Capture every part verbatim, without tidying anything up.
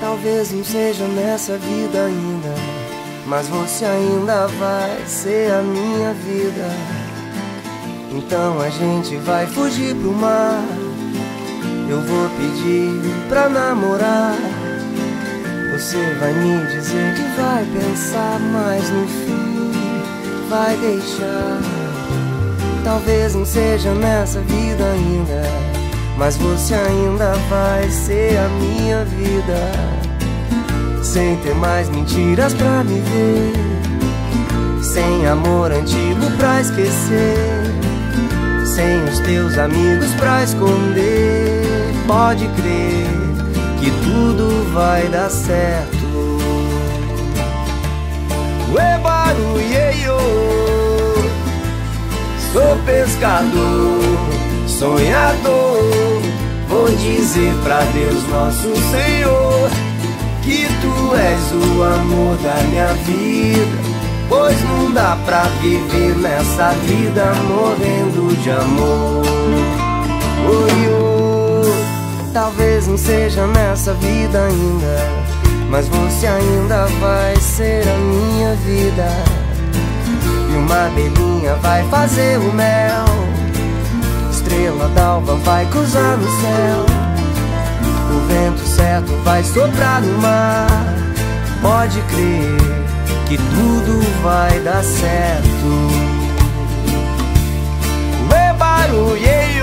Talvez não seja nessa vida ainda, mas você ainda vai ser a minha vida. Então a gente vai fugir pro mar, eu vou pedir pra namorar. Você vai me dizer que vai pensar, mas no fim vai deixar. Talvez não seja nessa vida ainda, mas você ainda vai ser a minha vida. Sem ter mais mentiras pra me ver, sem amor antigo pra esquecer, sem os teus amigos pra esconder. Pode crer que tudo vai dar certo. Ué, barulheio, sou pescador, sonhador. Vou dizer pra Deus nosso Senhor que tu és o amor da minha vida, pois não dá pra viver nessa vida morrendo de amor. Oi, oh, talvez não seja nessa vida ainda, mas você ainda vai ser a minha vida. E uma abelhinha vai fazer o mel, estrela d'alva vai cruzar no céu, o vento certo vai soprar no mar. Pode crer que tudo vai dar certo. Ué, barulheio,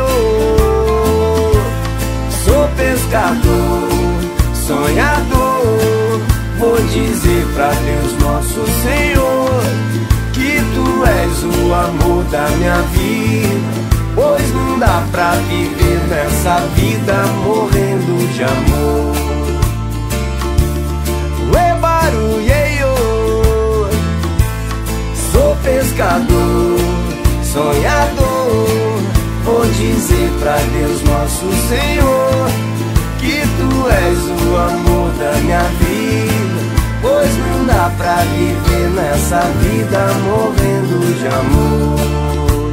sou pescador, sonhador. Vou dizer pra Deus nosso Senhor que tu és o amor da minha vida, pois não dá pra viver nessa vida morrendo de amor. Ué, barulheio, sou pescador, sonhador. Vou dizer pra Deus nosso Senhor que tu és o amor da minha vida, pois não dá pra viver nessa vida morrendo de amor.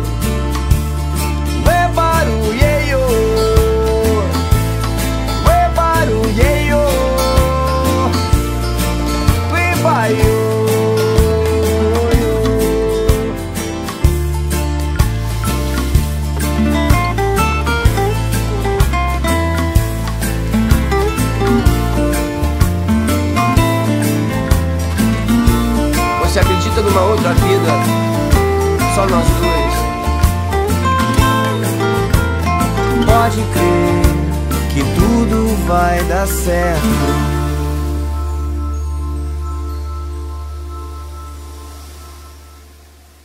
Você acredita numa outra vida, só nós dois? Pode crer que tudo vai dar certo.